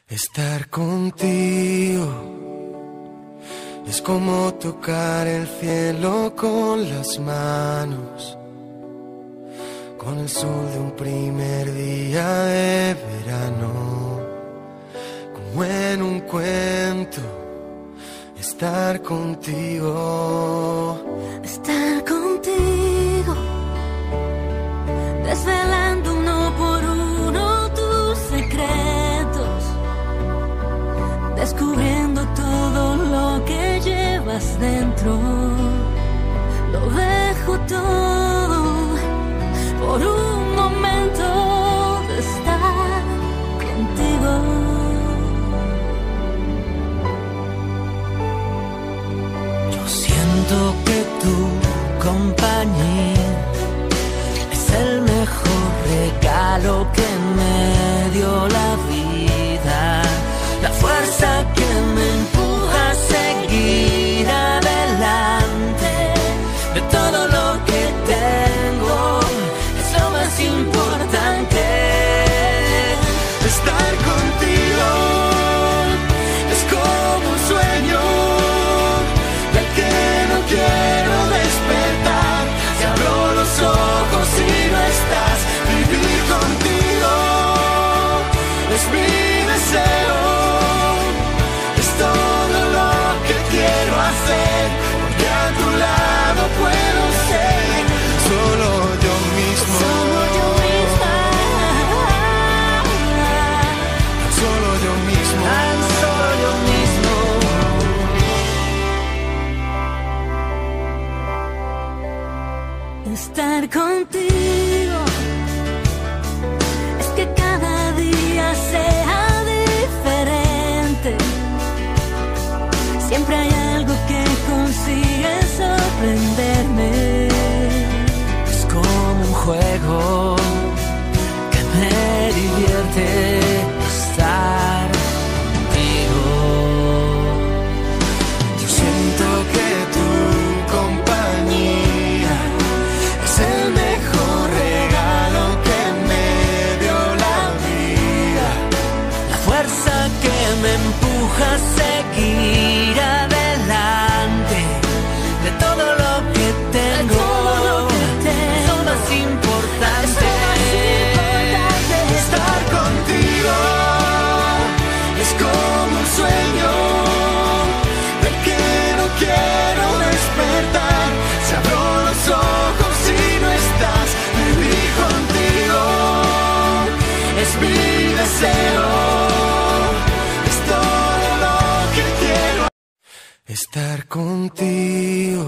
Estar contigo es como tocar el cielo con las manos, con el sol de un primer día de verano, como en un cuento. Estar contigo, estar contigo, desvelando uno por uno tus secretos, descubriendo todo lo que llevas dentro. Lo dejo todo por un momento de estar contigo. Siento que tu compañía es el mejor regalo que me dio la vida, la fuerza que me empuja a seguir adelante. De todo lo que tengo es lo más importante. Estar contigo es como un sueño del que no quiero despertar. Si abro los ojos y no estás, vivir contigo es mi deseo. Es todo lo que quiero hacer, porque a tu lado puedo ser solo yo mismo. Solo yo misma. Solo yo mismo. Solo yo mismo. Estar contigo es que cada día sea diferente. Siempre hay algo que consigue sorprenderme. Es como un juego que me divierte estar contigo. Yo siento que tu compañía es el mejor regalo que me dio la vida. La fuerza que me empuja a seguir adelante. De todo lo que tengo, lo más importante. Estar contigo es como un sueño del que no quiero despertar. Si abro los ojos y no estás, vivir contigo es mi deseo. Es todo lo que quiero. Estar contigo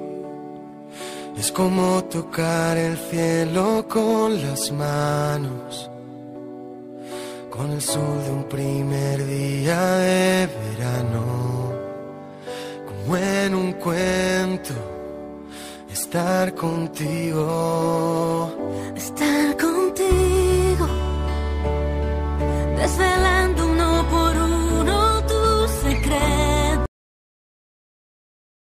es como tocar el cielo con las manos, con el sol de un primer día de verano, como en un cuento. Estar contigo, Estar contigo.